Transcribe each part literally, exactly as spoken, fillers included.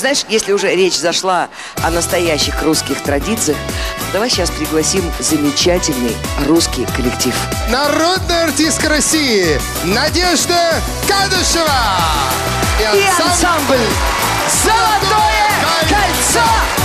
Знаешь, если уже речь зашла о настоящих русских традициях, давай сейчас пригласим замечательный русский коллектив. Народная артистка России Надежда Кадышева и ансамбль, и ансамбль «Золотое кольцо».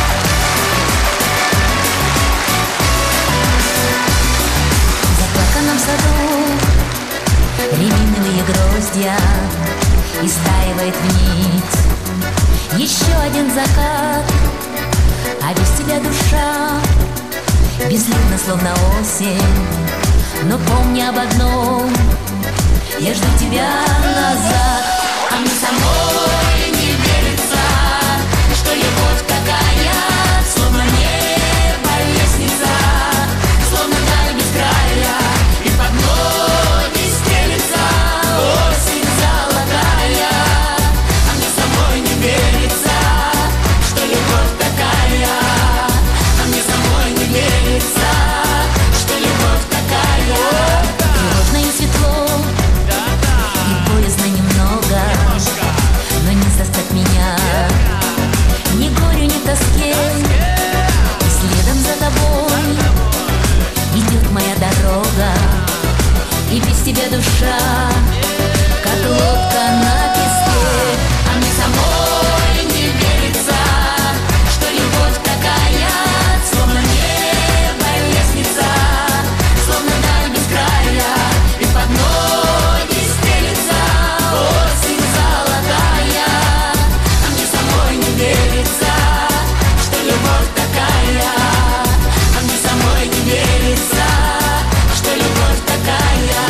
В заплаканном саду рябиновые гроздья истаивает в нить. Еще один закат, а без тебя душа безлюдна, словно осень. Но помни об одном: я жду тебя назад. А мне самой не верится, что любовь такая, словно небо лестница, словно даль без края, и под ноги стелется осень золотая. А мне самой не верится, что любовь такая. А мне самой не верится, что любовь такая. Тревожно и светло, и боязно немного, но не застать меня ни горю, ни тоске. И следом за тобой идет моя дорога, и без тебя душа, как лодка на песке. А мне самой не верится, что любовь такая, словно небо лестница, словно даль без края, и под ноги стелется осень золотая. А мне самой не верится, что любовь такая. А мне самой не верится, что любовь такая.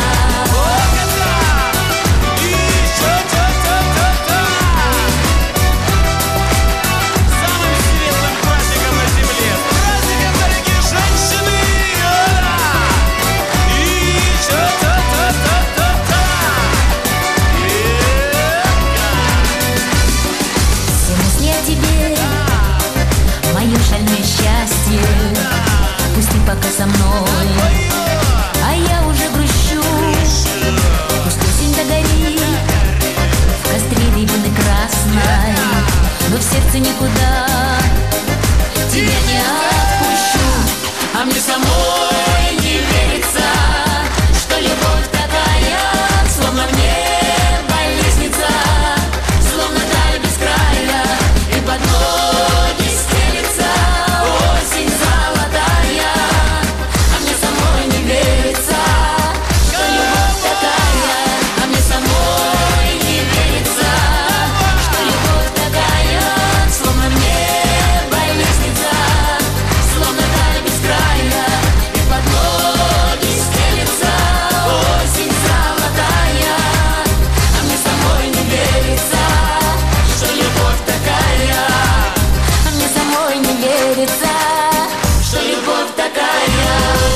Все мысли о тебе, мое шальное счастье, пусть ты пока со мной, а я уже грущу. Пусть осень догорит в костре рябины красной, но в сердце никуда тебя не отпущу. А мне самой не верится, что любовь такая, словно в небо лестница, словно даль без края, и под ноги стелется осень золотая. А мне самой не верится, что любовь такая. А мне самой не верится, что любовь такая, словно в небо лестница, словно даль без края, и под ноги стелется осень золотая. А мне самой не верится, что любовь такая. А мне самой не верится, что любовь такая.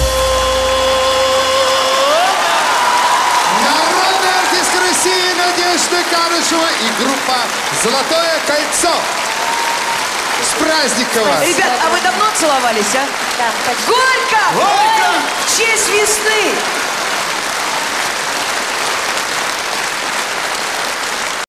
Народная артистка России Надежда Кадышева и группа «Золотое кольцо». С праздником вас! Ребят, а вы давно целовались, а? Да, почти. Горько! Горько! В честь весны!